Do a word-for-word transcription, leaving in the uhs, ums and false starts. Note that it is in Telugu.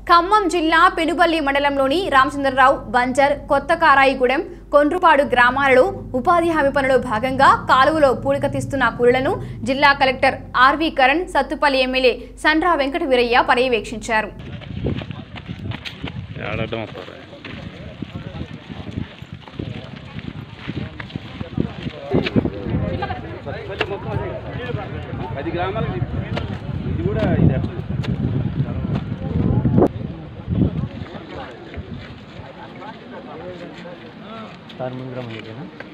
ఖమ్మం జిల్లా పెనుబల్లి మండలంలోని రామచంద్రరావు, బంజర్, కొత్త కారాయిగూడెం, కొండ్రుపాడు గ్రామాలలో ఉపాధి హామీ పనులో భాగంగా కాలువలో పూడికతీస్తున్న కూలీలను జిల్లా collector R V Karan, Sathupalli MLA Sandra Venkata Veeraiah పర్యవేక్షించారు. పది గ్రామాలకు ఇది కూడా ఇది సార్ ముందు